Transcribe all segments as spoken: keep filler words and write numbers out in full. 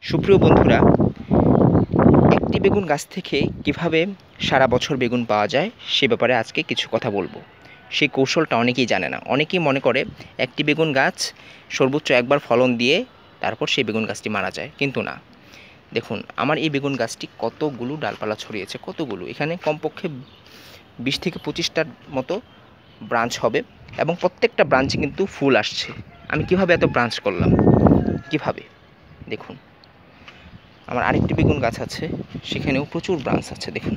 সুপ্রিয় বন্ধুরা, একটি বেগুন গাছ থেকে কিভাবে সারা বছর বেগুন পাওয়া যায় সে ব্যাপারে আজকে কিছু কথা বলবো। সেই কৌশলটা অনেকেই জানে না। অনেকেই মনে করে একটি বেগুন গাছ সর্বোচ্চ একবার ফলন দিয়ে তারপর সেই বেগুন গাছটি মারা যায়, কিন্তু না। দেখুন, আমার এই বেগুন গাছটি কতগুলো ডালপালা ছড়িয়েছে, কতগুলো, এখানে কমপক্ষে বিশ থেকে পঁচিশটার মতো ব্রাঞ্চ হবে এবং প্রত্যেকটা ব্রাঞ্চে কিন্তু ফুল আসছে। আমি কিভাবে এত ব্রাঞ্চ করলাম, কিভাবে দেখুন। আমার আরেকটি বেগুন গাছ আছে, সেখানেও প্রচুর ব্রাঞ্চ আছে, দেখুন।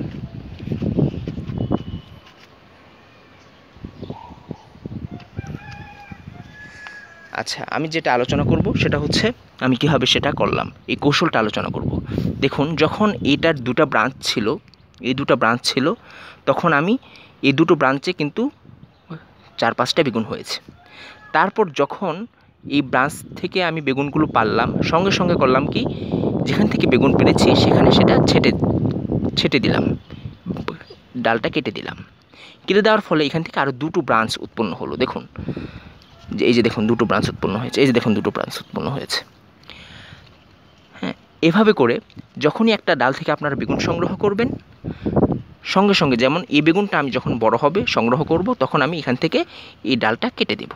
আচ্ছা, আমি যেটা আলোচনা করব সেটা হচ্ছে আমি কিভাবে সেটা করলাম, এই কৌশলটা আলোচনা করব। দেখুন, যখন এটার দুটো ব্রাঞ্চ ছিল, এই দুটো ব্রাঞ্চ ছিল তখন আমি এই দুটো ব্রাঞ্চে কিন্তু চার পাঁচটা বেগুন হয়েছে। তারপর যখন এই ব্রাঞ্চ থেকে আমি বেগুনগুলো পারলাম, সঙ্গে সঙ্গে করলাম কি, যেখান থেকে বেগুন পেরেছি সেখানে সেটা ছেটে ছেটে দিলাম, ডালটা কেটে দিলাম। কেটে দেওয়ার ফলে এখান থেকে আরও দুটো ব্রাঞ্চ উৎপন্ন হলো। দেখুন, যে এই যে দেখুন দুটো ব্রাঞ্চ উৎপন্ন হয়েছে, এই যে দেখুন দুটো ব্রাঞ্চ উৎপন্ন হয়েছে। হ্যাঁ, এভাবে করে যখনই একটা ডাল থেকে আপনারা বেগুন সংগ্রহ করবেন, সঙ্গে সঙ্গে যেমন এই বেগুনটা আমি যখন বড় হবে সংগ্রহ করব, তখন আমি এখান থেকে এই ডালটা কেটে দেব।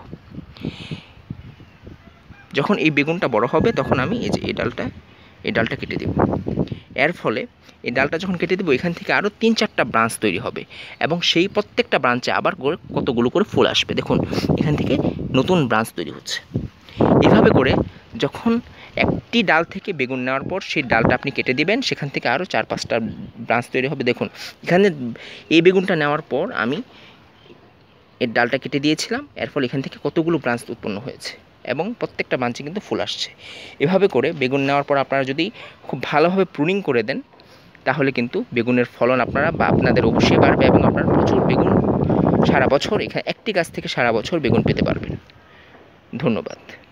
যখন এই বেগুনটা বড় হবে তখন আমি এই যে এই ডালটা এই ডালটা কেটে দেব। এর ফলে এই ডালটা যখন কেটে দেবো, এখান থেকে আরও তিন চারটা ব্রাঞ্চ তৈরি হবে এবং সেই প্রত্যেকটা ব্রাঞ্চে আবার করে কতগুলো করে ফুল আসবে। দেখুন, এখান থেকে নতুন ব্রাঞ্চ তৈরি হচ্ছে। এভাবে করে যখন একটি ডাল থেকে বেগুন নেওয়ার পর সেই ডালটা আপনি কেটে দিবেন, সেখান থেকে আরও চার পাঁচটা ব্রাঞ্চ তৈরি হবে। দেখুন, এখানে এই বেগুনটা নেওয়ার পর আমি এর ডালটা কেটে দিয়েছিলাম, এর ফলে এখান থেকে কতগুলো ব্রাঞ্চ উৎপন্ন হয়েছে এবং প্রত্যেকটা ব্রাঞ্চে কিন্তু ফুল আসছে। এভাবে করে বেগুন নেওয়ার পর আপনারা যদি খুব ভালোভাবে প্রুনিং করে দেন, তাহলে কিন্তু বেগুনের ফলন আপনারা বা আপনাদের অবশ্যই বাড়বে এবং আপনারা প্রচুর বেগুন সারা বছর এখানে একটি গাছ থেকে সারা বছর বেগুন পেতে পারবেন। ধন্যবাদ।